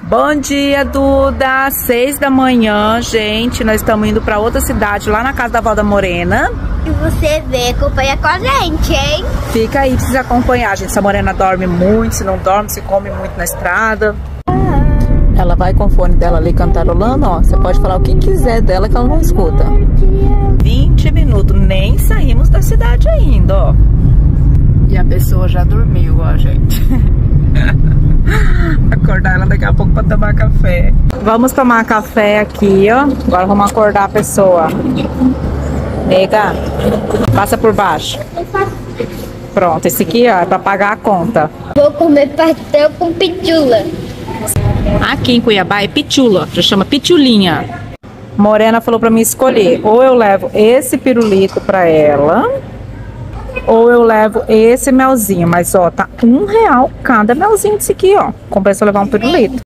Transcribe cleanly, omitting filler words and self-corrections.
Bom dia, Duda. 6 da manhã, gente. Nós estamos indo para outra cidade, lá na casa da avó da Morena. E você vem acompanhar com a gente, hein? Fica aí, precisa acompanhar, gente. Se a Morena dorme muito, se não dorme, se come muito na estrada. Ela vai com o fone dela ali cantarolando, ó. Você pode falar o que quiser dela que ela não escuta. 20 minutos, nem saímos da cidade ainda, ó. E a pessoa já dormiu, ó, gente. Acordar ela daqui a pouco pra tomar café. Vamos tomar café aqui, ó. Agora vamos acordar a pessoa. Nega, passa por baixo. Pronto, esse aqui, ó, é pra pagar a conta. Vou comer pastel com pitula. Aqui em Cuiabá é pitula, já chama pitulinha. Morena falou pra mim escolher, ou eu levo esse pirulito pra ela, ou eu levo esse melzinho. Mas ó, tá R$1 cada melzinho desse aqui, ó. Compensa levar um pirulito.